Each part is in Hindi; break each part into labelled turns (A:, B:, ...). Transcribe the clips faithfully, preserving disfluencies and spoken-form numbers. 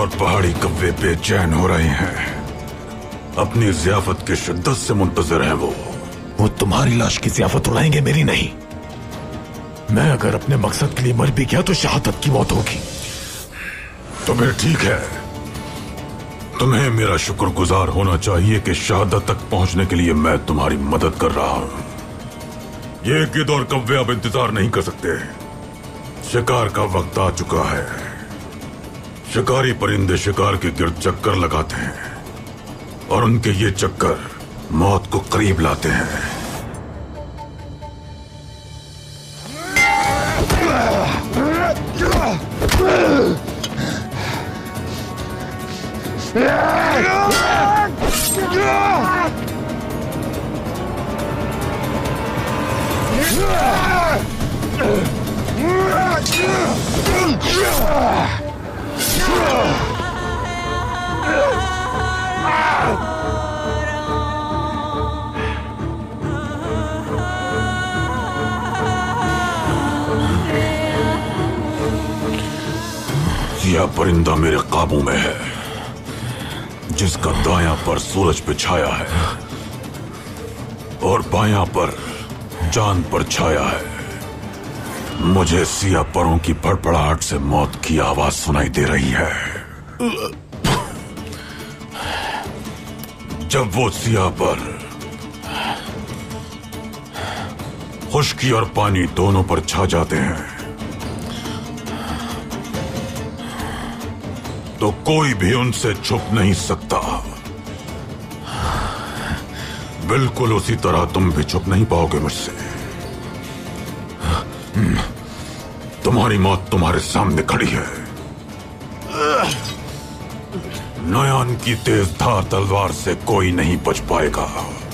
A: और पहाड़ी कव्वे बेचैन हो रहे हैं। अपनी ज़ियाफत की शिद्दत से मुंतज़िर है वो।
B: वो तुम्हारी लाश की ज़ियाफत उड़ाएंगे, मेरी नहीं। मैं अगर अपने मकसद के लिए मर भी गया तो शहादत की मौत होगी।
A: तो फिर ठीक है, तुम्हें मेरा शुक्रगुजार होना चाहिए कि शहादत तक पहुंचने के लिए मैं तुम्हारी मदद कर रहा हूं। ये गिद्ध और कव्वे अब इंतजार नहीं कर सकते। शिकार का वक्त आ चुका है। शिकारी परिंदे शिकार के गिर्द चक्कर लगाते हैं और उनके ये चक्कर मौत को करीब लाते हैं। यह परिंदा मेरे काबू में है, जिसका दायां पर सूरज पे छाया है और बायां पर चांद पर छाया है। मुझे सिया परों की फड़फड़ाहट से मौत की आवाज सुनाई दे रही है। जब वो सिया पर खुश्की और पानी दोनों पर छा जाते हैं तो कोई भी उनसे छुप नहीं सकता। बिल्कुल उसी तरह तुम भी छुप नहीं पाओगे मुझसे। तुम्हारी मौत तुम्हारे सामने खड़ी है। नयान की तेज धार तलवार से कोई नहीं बच पाएगा।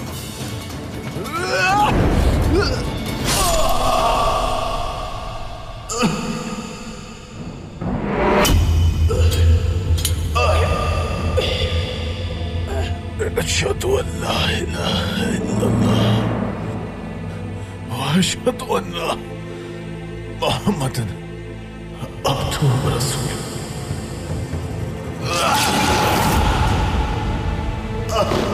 B: अशहदु अल्ला इलाहा इल्लल्लाह व अशहदु अन्ना मुहम्मदन अब्दुहु व रसूलुहु।